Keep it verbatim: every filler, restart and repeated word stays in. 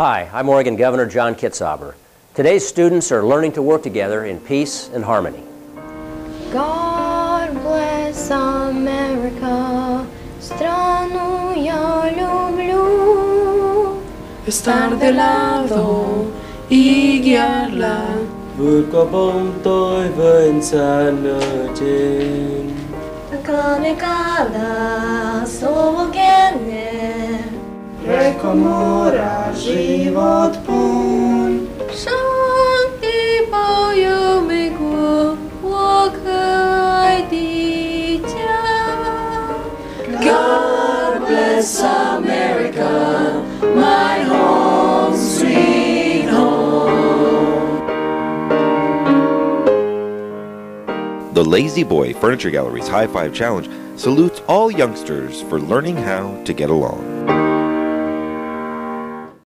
Hi, I'm Oregon Governor John Kitzhaber. Today's students are learning to work together in peace and harmony. God bless America, страну я люблю. Estar de lado y guiarla, vượt qua bóng tối với ánh sáng ở trên. Kamikada sogene, Rekomora život pun. Шанти поемику, локай дитя. God bless America, my home sweet home. The Lazy Boy Furniture Gallery's High Five Challenge salutes all youngsters for learning how to get along.